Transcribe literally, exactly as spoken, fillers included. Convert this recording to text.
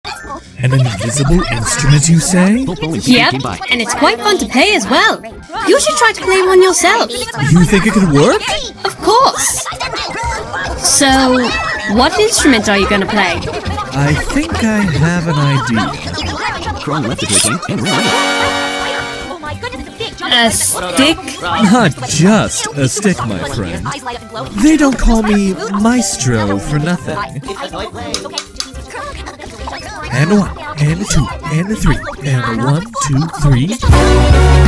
An invisible instrument, you say? Yep, and it's quite fun to play as well. You should try to play one yourself. You think it could work? Of course. So, what instrument are you going to play? I think I have an idea. A stick? Not just a stick, my friend. They don't call me Maestro for nothing. And a one, and a two, and a three, and a one, two, three.